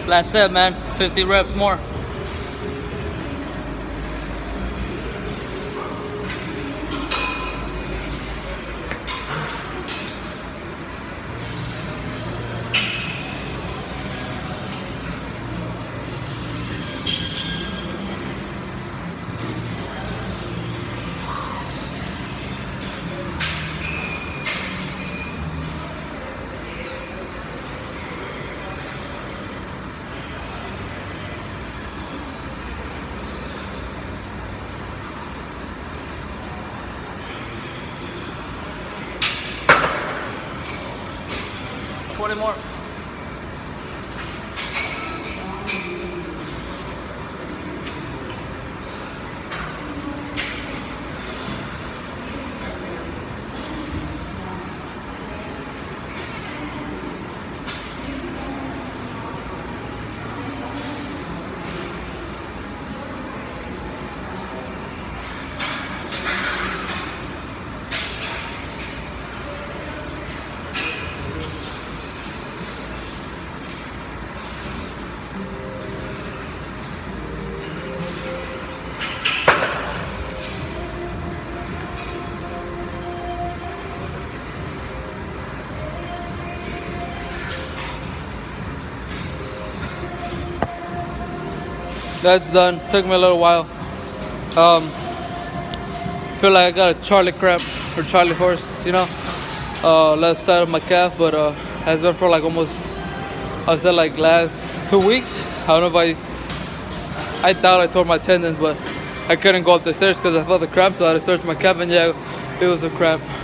Last set, man. 50 reps more. More. That's done. Took me a little while. Feel like I got a Charlie cramp or Charlie horse, you know, left side of my calf, but has been for like almost, I said like last 2 weeks. I don't know if I thought I tore my tendons, but I couldn't go up the stairs because I felt the cramp, so I had to stretch my calf, and yeah, it was a cramp.